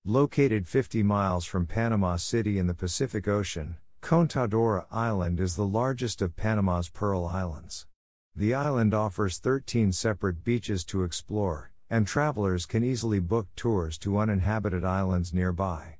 Located 50 miles from Panama City in the Pacific Ocean, Contadora Island is the largest of Panama's Pearl Islands. The island offers 13 separate beaches to explore, and travelers can easily book tours to uninhabited islands nearby.